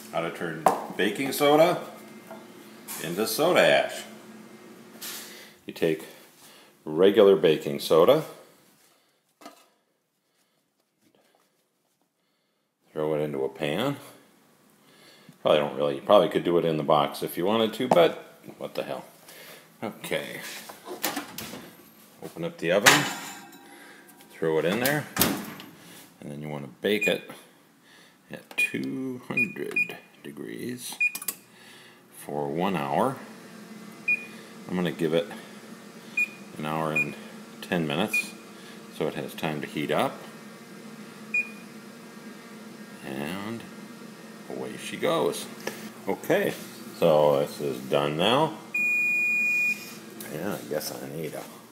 How to turn baking soda into soda ash. You take regular baking soda, throw it into a pan. You probably could do it in the box if you wanted to, but what the hell. Okay. Open up the oven, throw it in there, and then you want to bake it at 200 degrees for 1 hour. I'm going to give it an hour and 10 minutes so it has time to heat up. And away she goes. Okay, so this is done now. Yeah, I guess I need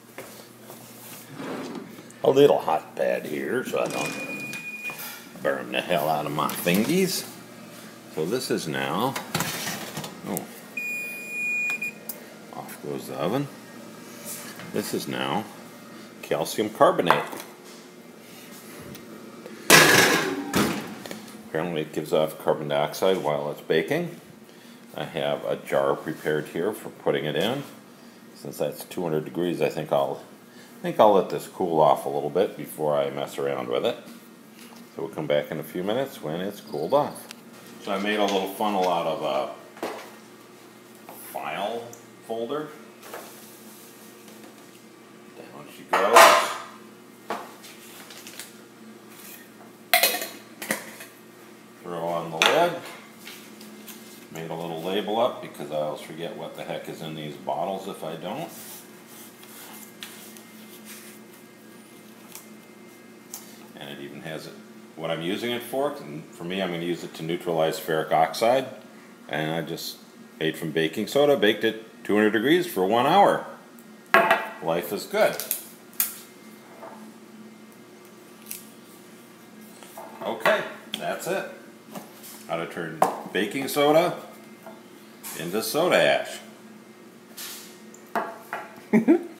a little hot pad here so I don't burn the hell out of my fingies. So this is now, off goes the oven. This is now calcium carbonate. Apparently it gives off carbon dioxide while it's baking. I have a jar prepared here for putting it in. Since that's 200 degrees, I think I'll let this cool off a little bit before I mess around with it. So we'll come back in a few minutes when it's cooled off. So I made a little funnel out of a file folder. Down she goes. Throw on the lid. Made a little label up because I always forget what the heck is in these bottles if I don't. And it even has what I'm using it for. And for me, I'm going to use it to neutralize ferric oxide. And I just made from baking soda, baked it 200 degrees for 1 hour. Life is good. Okay, that's it. How to turn baking soda into soda ash.